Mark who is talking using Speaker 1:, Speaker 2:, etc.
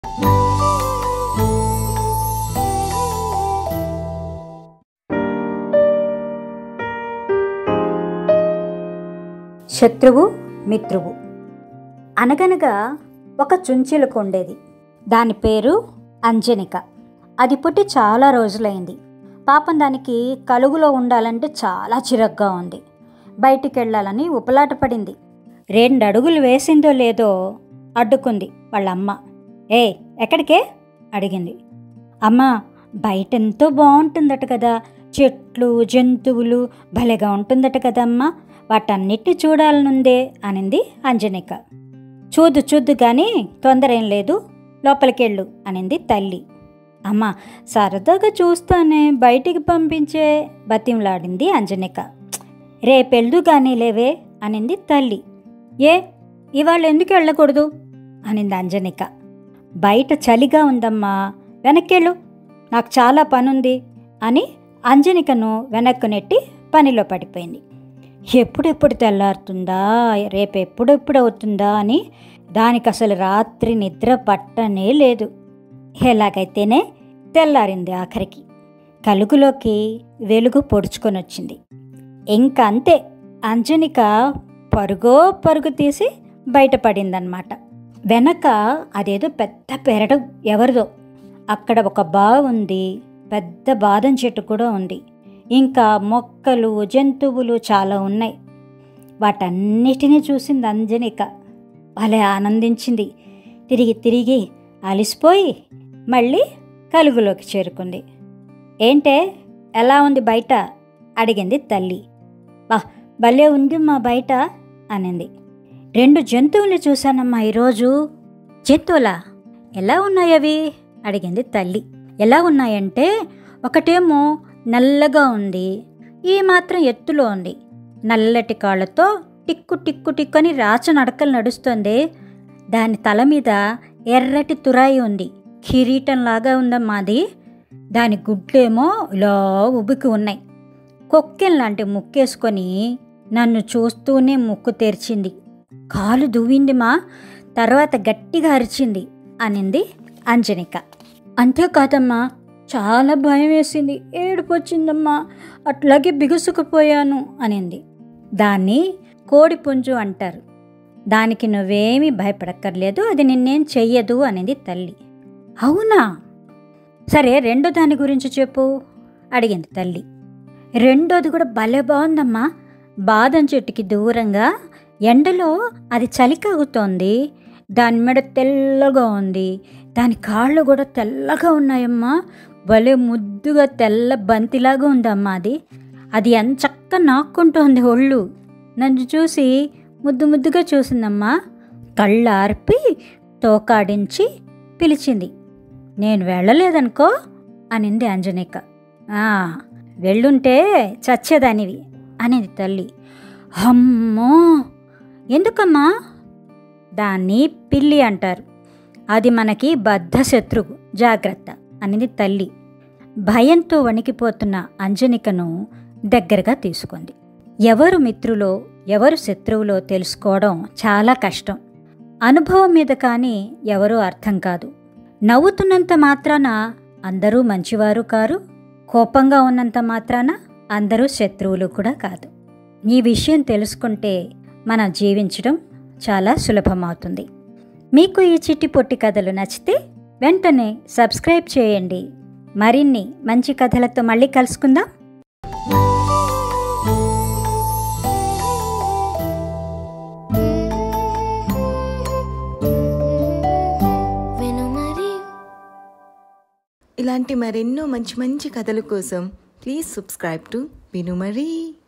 Speaker 1: శత్రువు మిత్రువు. అనగనగా ఒక చుంచిలుక ఉండేది. దాని పేరు అంజనిక. అది పుట్టి చాలా రోజులైంది. పాపం దానికి కలుగులో ఉండాలంటే చాలా చిరగ్గా ఉంది. బయటికి వెళ్ళాలని ఉపలాట పడింది. 2 అడుగులు వేసిందో లేదో అడ్డుకుంది వాళ్ళమ్మ. ఏ ఎక్కడికే అడిగింది. అమ్మ, బయట ఎంతో బాగుంటుందట కదా, చెట్లు జంతువులు భలేగా ఉంటుందట కదమ్మా, వాటన్నిటిని చూడాలనుందే అనింది అంజనిక. చూద్దు కానీ తొందర ఏం లేదు, లోపలికెళ్ళు అనింది తల్లి. అమ్మ, సరదాగా చూస్తానే, బయటికి పంపించే బతిమలాడింది అంజనిక. రేపెళ్దు కానీ లేవే అనింది తల్లి. ఏ ఇవాళ ఎందుకు వెళ్ళకూడదు అనింది అంజనిక. బయట చలిగా ఉందమ్మా, వెనక్కెళ్ళు, నాకు చాలా పనుంది అని అంజనికను వెనక్కు నెట్టి పనిలో పడిపోయింది. ఎప్పుడెప్పుడు తెల్లారుతుందా, రేపెప్పుడెప్పుడు అవుతుందా అని దానికి అసలు రాత్రి నిద్ర పట్టనే లేదు. ఎలాగైతేనే తెల్లారింది. ఆఖరికి కలుగులోకి వెలుగు పొడుచుకొని వచ్చింది. ఇంకా అంతే, అంజనిక పరుగు తీసి బయటపడిందన్నమాట. వెనక అదేదో పెద్ద పెరడు ఎవరిదో. అక్కడ ఒక బావి ఉంది, పెద్ద బాదం చెట్టు కూడా ఉంది. ఇంకా మొక్కలు జంతువులు చాలా ఉన్నాయి. వాటన్నిటినీ చూసింది అంజనిక. భలే ఆనందించింది. తిరిగి అలిసిపోయి మళ్ళీ కలుగులోకి చేరుకుంది. ఏంటే ఎలా ఉంది బయట అడిగింది తల్లి. భలే ఉంది మా బయట అనింది. 2 జంతువులు చూశానమ్మా ఈరోజు. జంతువులా? ఎలా ఉన్నాయి అవి అడిగింది తల్లి. ఎలా ఉన్నాయంటే, ఒకటేమో నల్లగా ఉంది, ఈ మాత్రం ఎత్తులో ఉంది, నల్లటి కాళ్ళతో టిక్కు అని రాచ నడకలు నడుస్తుంది. దాని తల మీద ఎర్రటి తురాయి ఉంది, కిరీటంలాగా ఉందమ్మా అది. దాని గుడ్లేమో ఇలా ఉబికి ఉన్నాయి. కొక్కెల్లాంటి ముక్కేసుకొని నన్ను చూస్తూనే ముక్కు తెరిచింది. కాలు దువ్వింది మా, తర్వాత గట్టిగా అరిచింది అనింది అంజనిక. అంతేకాదమ్మా, చాలా భయం వేసింది, ఏడుపు వచ్చిందమ్మా, అట్లాగే బిగుసుకుపోయాను అనింది. దాన్ని కోడిపుంజు అంటారు. దానికి నువ్వేమీ భయపడక్కర్లేదు, అది నిన్నేం చెయ్యదు అనింది తల్లి. అవునా? సరే, రెండో దాని గురించి చెప్పు అడిగింది తల్లి. రెండోది కూడా భలే బాగుందమ్మా. బాదం చెట్టుకి దూరంగా ఎండలో అది చలి కాగుతోంది. దాని మెడ తెల్లగా ఉంది, దాని కాళ్ళు కూడా తెల్లగా ఉన్నాయమ్మా. భలే ముద్దుగా తెల్ల బంతిలాగా ఉందమ్మా అది. అది ఎంచక్క నాక్కుంటోంది ఒళ్ళు. నన్ను చూసి ముద్దుగా చూసిందమ్మా. కళ్ళు ఆర్పి తోకాడించి పిలిచింది. నేను వెళ్ళలేదనుకో అనింది అంజనిక. వెళ్ళుంటే చచ్చేదానివి అనింది తల్లి. అమ్మో, ఎందుకమ్మా? దాన్ని పిల్లి అంటారు. అది మనకి బద్ధ శత్రువు, జాగ్రత్త అనింది తల్లి. భయంతో వణికిపోతున్న అంజనికను దగ్గరగా తీసుకుంది. ఎవరు మిత్రులో ఎవరు శత్రువులో తెలుసుకోవడం చాలా కష్టం. అనుభవం మీద కానీ ఎవరూ అర్థం కాదు. నవ్వుతున్నంత మాత్రాన అందరూ మంచివారు కారు, కోపంగా ఉన్నంత మాత్రాన అందరూ శత్రువులు కూడా కాదు. ఈ విషయం తెలుసుకుంటే మనం జీవించడం చాలా సులభమవుతుంది. మీకు ఈ చిట్టి పొట్టి కథలు నచ్చితే వెంటనే సబ్స్క్రైబ్ చేయండి. మరిన్ని మంచి కథలతో మళ్ళీ కలుసుకుందాం.
Speaker 2: ఇలాంటి మరెన్నో మంచి మంచి కథల కోసం ప్లీజ్ సబ్స్క్రైబ్ టు వినుమరీ.